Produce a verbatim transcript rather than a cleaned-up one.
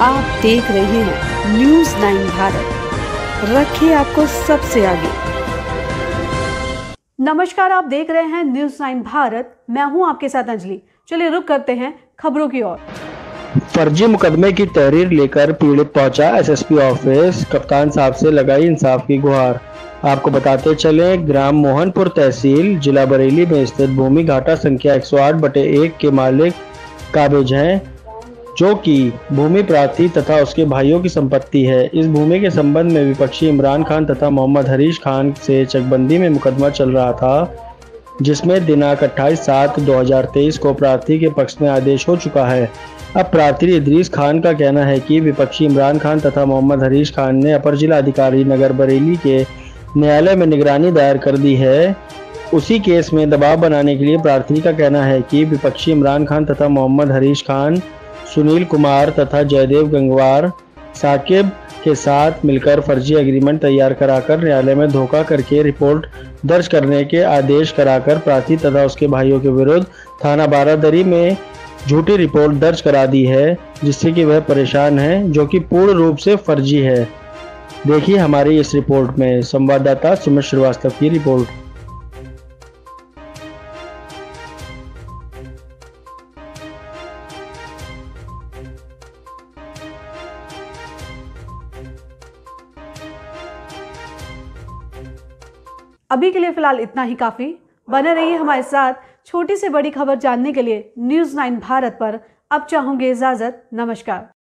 आप देख रहे हैं न्यूज़ नाइन भारत, रखिए आपको सबसे आगे। नमस्कार, आप देख रहे हैं न्यूज़ नाइन भारत, मैं हूं आपके साथ अंजलि। चलिए रुक करते हैं खबरों की ओर। फर्जी मुकदमे की तहरीर लेकर पीड़ित पहुंचा एसएसपी ऑफिस, कप्तान साहब से लगाई इंसाफ की गुहार। आपको बताते चले, ग्राम मोहनपुर तहसील जिला बरेली में स्थित भूमि घाटा संख्या एक सौ आठ बटे एक के मालिक काबिज हैं, जो कि भूमि प्रार्थी तथा उसके भाइयों की संपत्ति है। इस भूमि के संबंध में विपक्षी इमरान खान तथा मोहम्मद हरीश खान से चकबंदी में मुकदमा चल रहा था, जिसमें दिनांक अट्ठाईस सात दो हज़ार तेईस को प्रार्थी के पक्ष में आदेश हो चुका है। अब प्रार्थी इदरीस खान का कहना है कि विपक्षी इमरान खान तथा मोहम्मद हरीश खान ने अपर जिला अधिकारी नगर बरेली के न्यायालय में निगरानी दायर कर दी है। उसी केस में दबाव बनाने के लिए प्रार्थी का कहना है कि विपक्षी इमरान खान तथा मोहम्मद हरीश खान, सुनील कुमार तथा जयदेव गंगवार साकिब के साथ मिलकर फर्जी एग्रीमेंट तैयार कराकर न्यायालय में धोखा करके रिपोर्ट दर्ज करने के आदेश कराकर प्रार्थी तथा उसके भाइयों के विरुद्ध थाना बारादरी में झूठी रिपोर्ट दर्ज करा दी है, जिससे कि वह परेशान है, जो कि पूर्ण रूप से फर्जी है। देखिए हमारी इस रिपोर्ट में संवाददाता सुमित श्रीवास्तव की रिपोर्ट। अभी के लिए फिलहाल इतना ही काफी। बने रहिए हमारे साथ। छोटी से बड़ी खबर जानने के लिए न्यूज़ नाइन भारत पर अब चाहूंगी इजाजत। नमस्कार।